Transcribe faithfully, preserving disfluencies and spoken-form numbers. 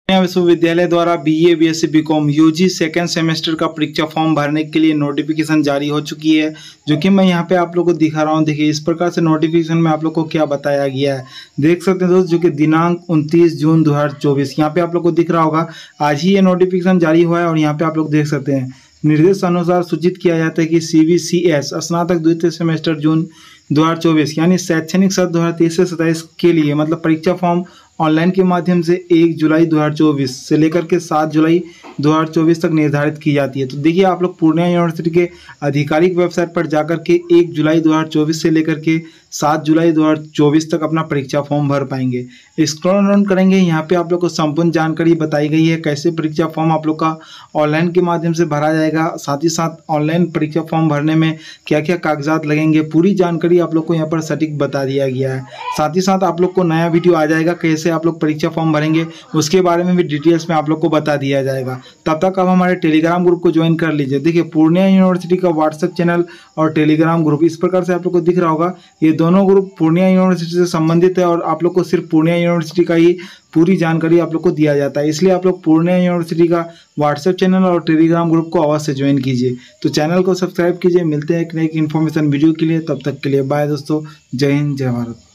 पूर्णिया विश्वविद्यालय द्वारा BA, BSc, BCom, UG second semester का परीक्षा फॉर्म भरने के लिए नोटिफिकेशन जारी हो चुकी है, जो कि मैं यहाँ पे आप लोगों को दिखा रहा हूँ। देखिए इस प्रकार से नोटिफिकेशन में आप लोग को क्या बताया गया है, देख सकते हैं दोस्त, जो कि दिनांक उनतीस जून दो हजार चौबीस यहाँ पे आप लोग को दिख रहा होगा। आज ही ये नोटिफिकेशन जारी हुआ है और यहाँ पे आप लोग देख सकते हैं निर्देश अनुसार सूचित किया जाता है कि सीबीसीएस स्नातक द्वितीय सेमेस्टर जून दो हजार चौबीस यानी शैक्षणिक सत्र दो हजार तेईस से सत्ताईस के लिए मतलब परीक्षा फॉर्म ऑनलाइन के माध्यम से एक जुलाई दो हजार चौबीस से लेकर के सात जुलाई दो हजार चौबीस तक निर्धारित की जाती है। तो देखिए आप लोग पूर्णिया यूनिवर्सिटी के आधिकारिक वेबसाइट पर जाकर के एक जुलाई दो हजार चौबीस से लेकर के सात जुलाई दो हजार चौबीस तक अपना परीक्षा फॉर्म भर पाएंगे। स्क्रॉल डाउन करेंगे, यहाँ पे आप लोग को संपूर्ण जानकारी बताई गई है कैसे परीक्षा फॉर्म आप लोग का ऑनलाइन के माध्यम से भरा जाएगा, साथ ही साथ ऑनलाइन परीक्षा फॉर्म भरने में क्या क्या कागजात लगेंगे, पूरी जानकारी आप लोग को यहाँ पर सटीक बता दिया गया है। साथ ही साथ आप लोग को नया वीडियो आ जाएगा कैसे आप लोग परीक्षा फॉर्म भरेंगे, उसके बारे में भी डिटेल्स में आप लोग को बता दिया जाएगा। तब तक आप हमारे टेलीग्राम ग्रुप को ज्वाइन कर लीजिए। देखिए पूर्णिया यूनिवर्सिटी का व्हाट्सएप चैनल और टेलीग्राम ग्रुप इस प्रकार से आप लोग को दिख रहा होगा। ये दोनों ग्रुप पूर्णिया यूनिवर्सिटी से संबंधित है और आप लोग को सिर्फ पूर्णिया यूनिवर्सिटी का ही पूरी जानकारी आप लोग को दिया जाता है, इसलिए आप लोग पूर्णिया यूनिवर्सिटी का व्हाट्सएप चैनल और टेलीग्राम ग्रुप को अवश्य ज्वाइन कीजिए। तो चैनल को सब्सक्राइब कीजिए। मिलते हैं एक नई इन्फॉर्मेशन वीडियो के लिए, तब तक के लिए बाय दोस्तों, जय हिंद, जय भारत।